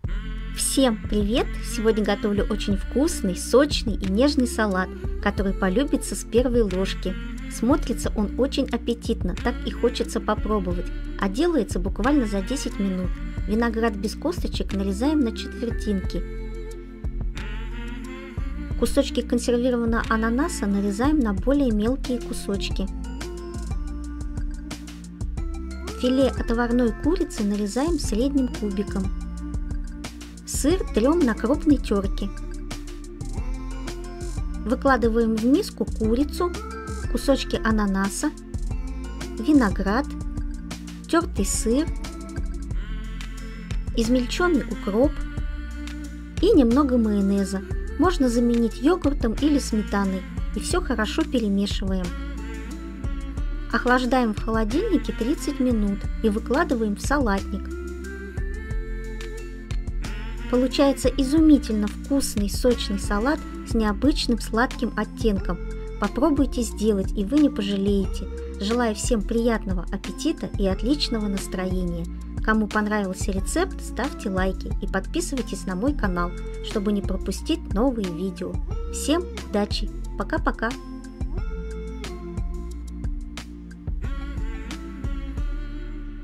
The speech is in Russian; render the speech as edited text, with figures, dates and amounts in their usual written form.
Всем привет! Сегодня готовлю очень вкусный, сочный и нежный салат, который полюбится с первой ложки. Смотрится он очень аппетитно, так и хочется попробовать, а делается буквально за 10 минут. Виноград без косточек нарезаем на четвертинки. Кусочки консервированного ананаса нарезаем на более мелкие кусочки. Филе отварной курицы нарезаем средним кубиком. Сыр трем на крупной терке. Выкладываем в миску курицу, кусочки ананаса, виноград, тертый сыр, измельченный укроп и немного майонеза. Можно заменить йогуртом или сметаной, и все хорошо перемешиваем. Охлаждаем в холодильнике 30 минут и выкладываем в салатник. Получается изумительно вкусный, сочный салат с необычным сладким оттенком. Попробуйте сделать, и вы не пожалеете. Желаю всем приятного аппетита и отличного настроения. Кому понравился рецепт, ставьте лайки и подписывайтесь на мой канал, чтобы не пропустить новые видео. Всем удачи! Пока-пока!